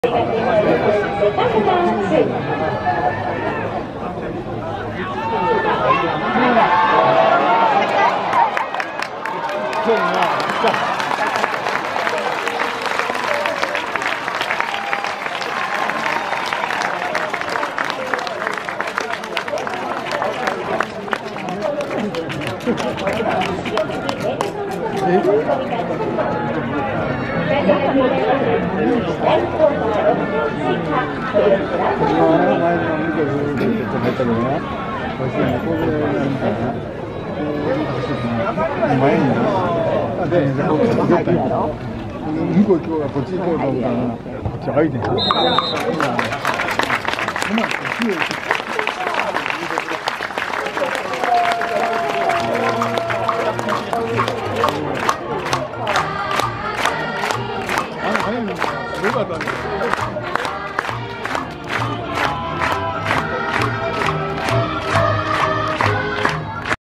向こう行こうがこっち行こうと思ったらこっち開いてん。